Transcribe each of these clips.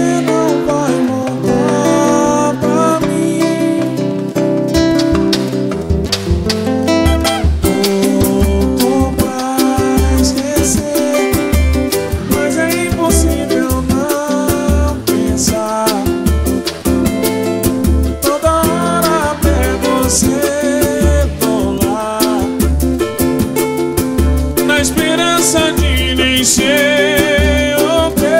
não vai voltar pra mim. Tô pra esquecer, mas é impossível não pensar. Toda hora até você rolar, na esperança de nem ser ok.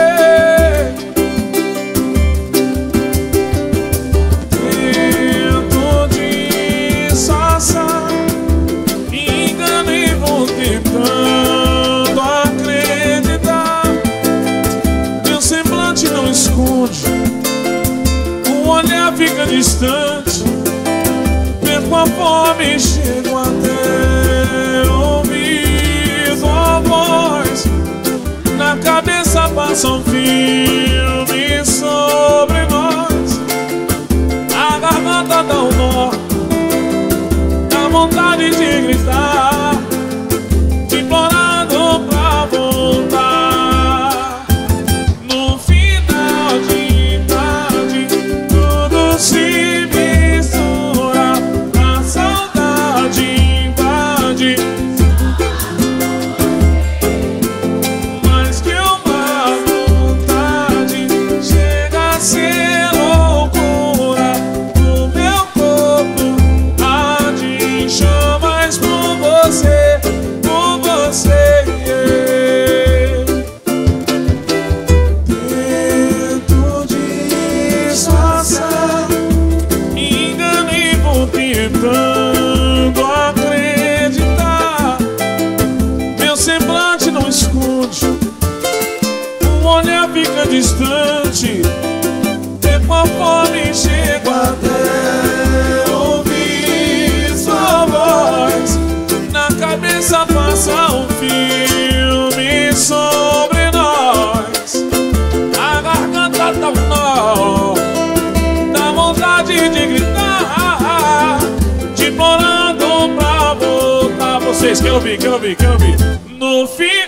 Tento disfarçar, me engano e vou tentando acreditar. Meu semblante não esconde, o olhar fica distante. Perco a fome e chego até ouvir sua voz. Na cabeça passa um filme sobre nós. A garganta dá um nó, dá vontade de gritar, implorando pra voltar. No final de tarde tudo se mistura, a saudade invade. Mas que uma vontade chega a ser loucura. O meu corpo arde em chamas por você, por você. Tento disfarçar, me engano e vou tentando acreditar. Meu semblante não esconde, o olhar fica distante. Perco a fome e chego até ouvir sua voz. Na cabeça passa um filme sobre nós. A garganta dá um nó, dá vontade de gritar, te implorando pra voltar. Vocês querem ouvir, querem ouvir, querem ouvir. No fim